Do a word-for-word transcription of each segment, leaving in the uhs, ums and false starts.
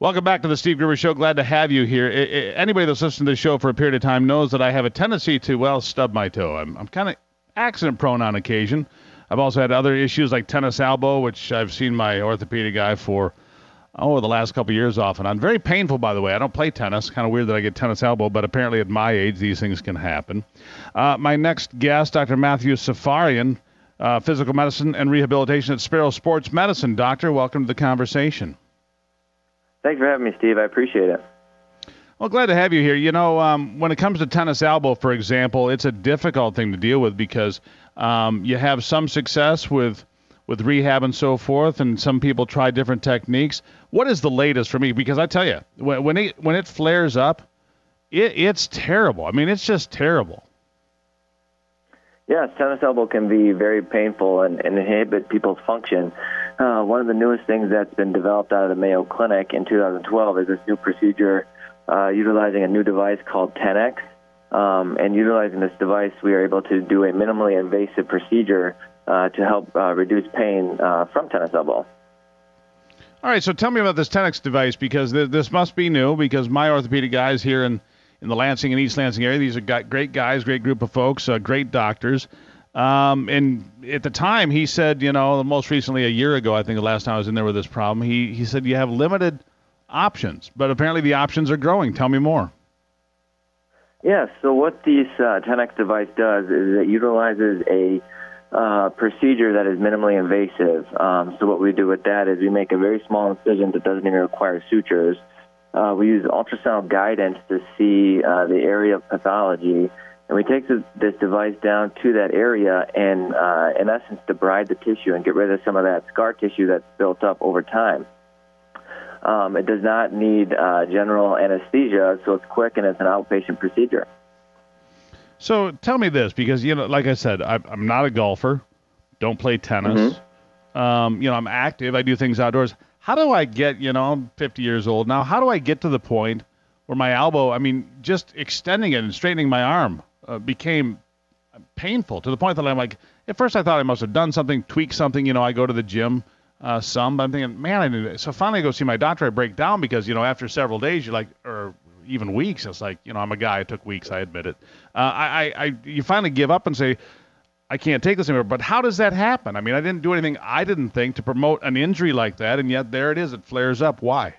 Welcome back to the Steve Gruber Show. Glad to have you here. I, I, anybody that's listened to the show for a period of time knows that I have a tendency to, well, stub my toe. I'm, I'm kind of accident prone on occasion. I've also had other issues like tennis elbow, which I've seen my orthopedic guy for, oh, the last couple of years off and on. Very painful, by the way. I don't play tennis. Kind of weird that I get tennis elbow, but apparently at my age, these things can happen. Uh, my next guest, Doctor Matthew Safarian, uh, physical medicine and rehabilitation at Sparrow Sports Medicine. Doctor, welcome to the conversation. Thanks for having me, Steve. I appreciate it. Well, glad to have you here. You know, um, when it comes to tennis elbow, for example, it's a difficult thing to deal with because um, you have some success with with rehab and so forth, and some people try different techniques. What is the latest for me? Because I tell you, when, when it when it flares up, it, it's terrible. I mean, it's just terrible. Yes, tennis elbow can be very painful and, and inhibit people's function. Uh, one of the newest things that's been developed out of the Mayo Clinic in two thousand twelve is this new procedure uh, utilizing a new device called ten X. Um, and utilizing this device, we are able to do a minimally invasive procedure uh, to help uh, reduce pain uh, from tennis elbow. All right, so tell me about this ten X device, because th- this must be new, because my orthopedic guys here in, in the Lansing and East Lansing area, these are got great guys, great group of folks, uh, great doctors. Um, and at the time, he said, you know, most recently a year ago, I think the last time I was in there with this problem, he, he said you have limited options, but apparently the options are growing. Tell me more. Yes, so what this uh, ten X device does is it utilizes a uh, procedure that is minimally invasive. Um, so what we do with that is we make a very small incision that doesn't even require sutures. Uh, we use ultrasound guidance to see uh, the area of pathology. And we take this, this device down to that area and, uh, in essence, debride the tissue and get rid of some of that scar tissue that's built up over time. Um, it does not need uh, general anesthesia, so it's quick and it's an outpatient procedure. So tell me this, because, you know, like I said, I, I'm not a golfer, don't play tennis. Mm-hmm. Um, you know, I'm active. I do things outdoors. How do I get, you know, I'm fifty years old now, how do I get to the point where my elbow, I mean, just extending it and straightening my arm uh, became painful to the point that I'm like, at first I thought I must have done something, tweaked something. You know, I go to the gym uh, some, but I'm thinking, man, I need it. So finally I go see my doctor. I break down because, you know, after several days, you're like, or even weeks, it's like, you know, I'm a guy. It took weeks. I admit it. Uh, I, I, you finally give up and say, I can't take this anymore. But how does that happen? I mean, I didn't do anything I didn't think to promote an injury like that, and yet there it is. It flares up. Why?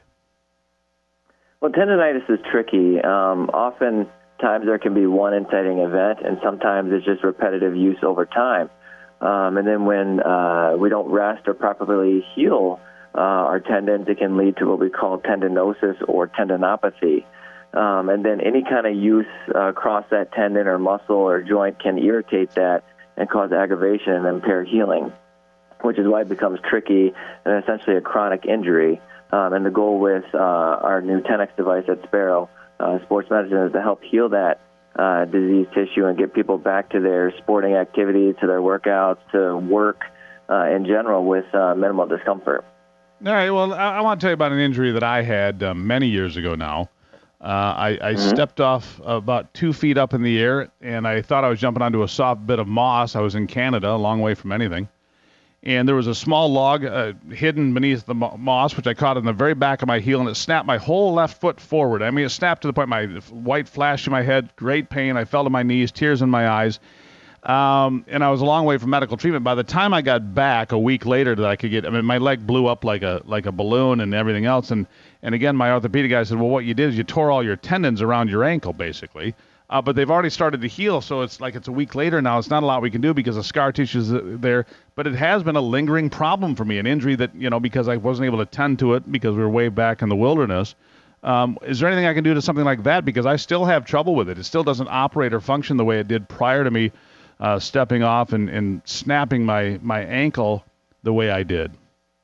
Well, tendonitis is tricky. Um, often times there can be one inciting event, and sometimes it's just repetitive use over time. Um, and then when uh, we don't rest or properly heal uh, our tendons, it can lead to what we call tendinosis or tendinopathy. Um, and then any kind of use uh, across that tendon or muscle or joint can irritate that and cause aggravation and impair healing, which is why it becomes tricky and essentially a chronic injury. Um, and the goal with uh, our new ten X device at Sparrow uh, Sports Medicine is to help heal that uh, diseased tissue and get people back to their sporting activities, to their workouts, to work uh, in general with uh, minimal discomfort. All right, well, I, I want to tell you about an injury that I had uh, many years ago now. Uh, I, I mm-hmm. stepped off about two feet up in the air, and I thought I was jumping onto a soft bit of moss. I was in Canada, a long way from anything. And there was a small log uh, hidden beneath the moss, which I caught in the very back of my heel, and it snapped my whole left foot forward. I mean, it snapped to the point my white flashed in my head, great pain. I fell to my knees, tears in my eyes. Um, and I was a long way from medical treatment. By the time I got back a week later that I could get, I mean, my leg blew up like a like a balloon and everything else. And, and again, my orthopedic guy said, well, what you did is you tore all your tendons around your ankle, basically. Uh, but they've already started to heal, so it's like it's a week later now. It's not a lot we can do because the scar tissue is there. But it has been a lingering problem for me, an injury that, you know, because I wasn't able to tend to it because we were way back in the wilderness. Um, is there anything I can do to something like that? Because I still have trouble with it. It still doesn't operate or function the way it did prior to me uh, stepping off and, and snapping my, my ankle the way I did.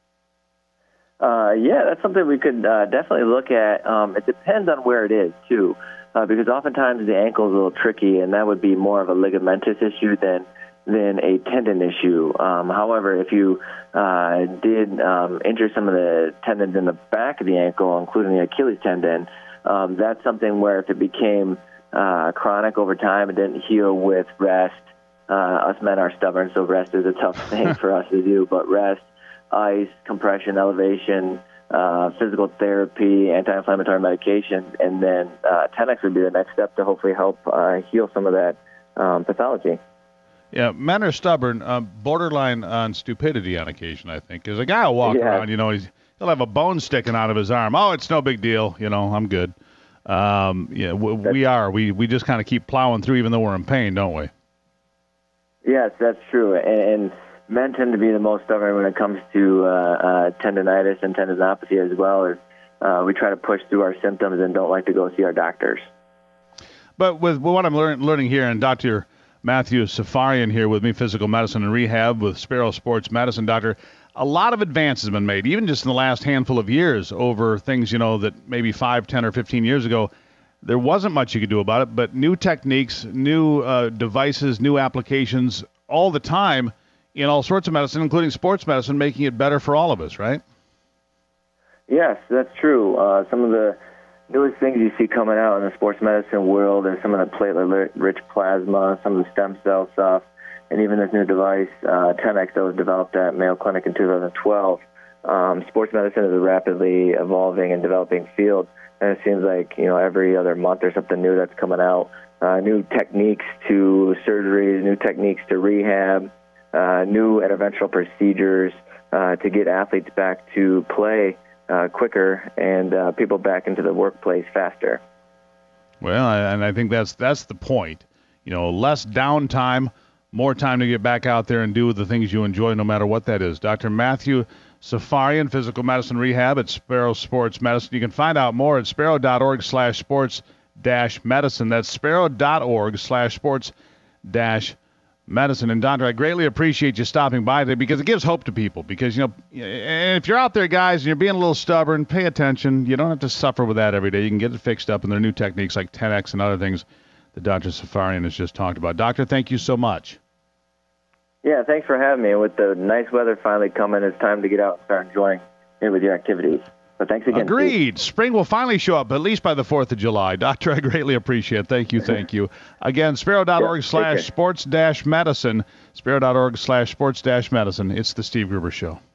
Uh, yeah, that's something we could uh, definitely look at. Um, it depends on where it is, too. Uh, because oftentimes the ankle is a little tricky, and that would be more of a ligamentous issue than than a tendon issue. Um, however, if you uh, did um, injure some of the tendons in the back of the ankle, including the Achilles tendon, um, that's something where if it became uh, chronic over time and didn't heal with rest, uh, us men are stubborn, so rest is a tough thing for us to do, but rest, ice, compression, elevation, uh, physical therapy, anti-inflammatory medications, and then uh, ten X would be the next step to hopefully help uh, heal some of that um, pathology. Yeah, men are stubborn, uh, borderline on stupidity on occasion, I think. Because a guy will walk Yeah. around, you know, he's, he'll have a bone sticking out of his arm. Oh, it's no big deal. You know, I'm good. Um, yeah, w- we are. We we just kind of keep plowing through even though we're in pain, don't we? Yes, that's true. And, and men tend to be the most stubborn when it comes to uh, uh, tendonitis and tendinopathy as well. As, uh, we try to push through our symptoms and don't like to go see our doctors. But with what I'm learn, learning here, and Doctor Matthew Safarian here with me, physical medicine and rehab with Sparrow Sports Medicine, doctor, a lot of advances have been made, even just in the last handful of years over things, you know, that maybe five, ten, or fifteen years ago, there wasn't much you could do about it, but new techniques, new uh, devices, new applications all the time in all sorts of medicine, including sports medicine, making it better for all of us, right? Yes, that's true. Uh, some of the newest things you see coming out in the sports medicine world are some of the platelet-rich plasma, some of the stem cell stuff, and even this new device, uh, ten X, that was developed at Mayo Clinic in two thousand twelve. Um, sports medicine is a rapidly evolving and developing field, and it seems like, you know, every other month there's something new that's coming out. Uh, new techniques to surgeries, new techniques to rehab, uh, new interventional procedures uh, to get athletes back to play uh, quicker and uh, people back into the workplace faster. Well, I- and I think that's that's the point. You know, less downtime, more time to get back out there and do the things you enjoy, no matter what that is. Doctor Matthew Safarian, Physical Medicine Rehab at Sparrow Sports Medicine. You can find out more at sparrow.org slash sports dash medicine. That's sparrow.org slash sports dash medicine. And doctor, I greatly appreciate you stopping by today because it gives hope to people. Because, you know, if you're out there, guys, and you're being a little stubborn, pay attention. You don't have to suffer with that every day. You can get it fixed up, and there are new techniques like ten X and other things that Doctor Safarian has just talked about. Doctor, thank you so much. Yeah, thanks for having me. With the nice weather finally coming, it's time to get out and start enjoying it with your activities. So thanks again. Agreed. Steve. Spring will finally show up, at least by the fourth of July. Doctor, I greatly appreciate it. Thank you, thank you. Again, sparrow.org slash sports dash medicine, sparrow.org slash sports dash medicine. It's the Steve Gruber Show.